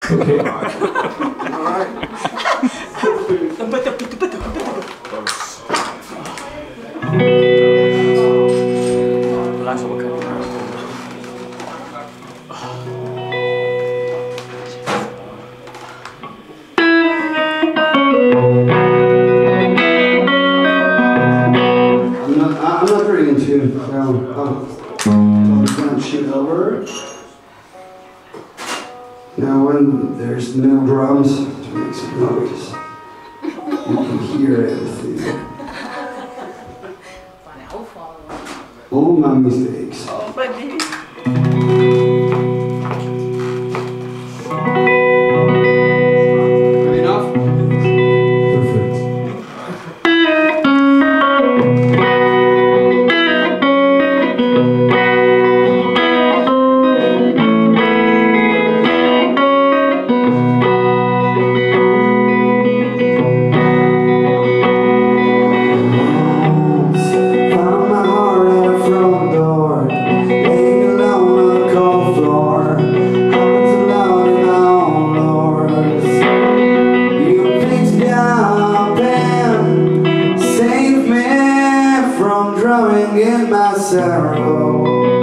Okay. I'm not very in tune, so I'm just gonna shoot over. Now when there's no drums to make some noise, you can hear everything. All my mistakes. In my sorrow,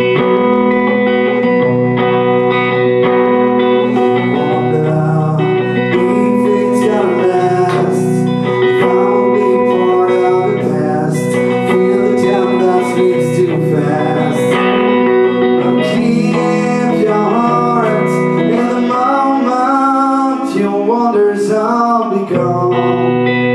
wonder if it's gonna last. If I'll be part of the past, feel the time that speeds too fast. Keep your heart in the moment. Your wonders all be gone.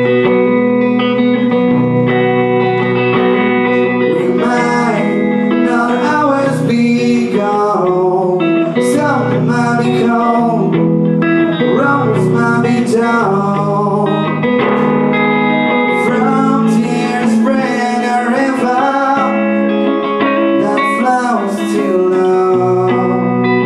From tears spring a river that flows to love.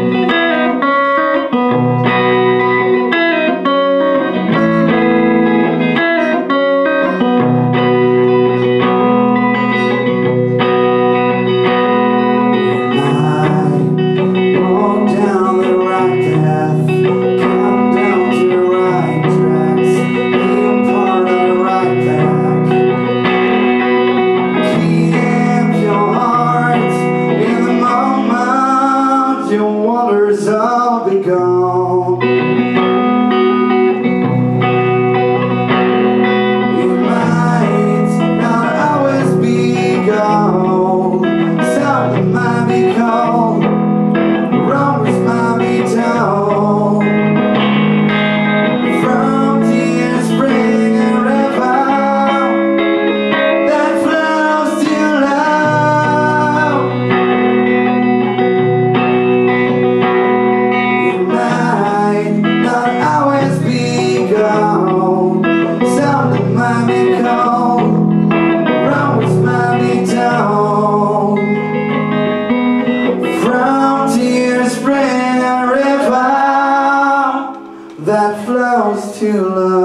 I walk down the right path, come down to the right tracks, be part of the right pack. Keep your heart in the moment, your wonders all be gone. You might not always be gold, something might be cold, rumors might be told. From tears spring a river that flows to love. You might not always be gold, something might be cold, rumors might be told. From tears spring a river that flows to love.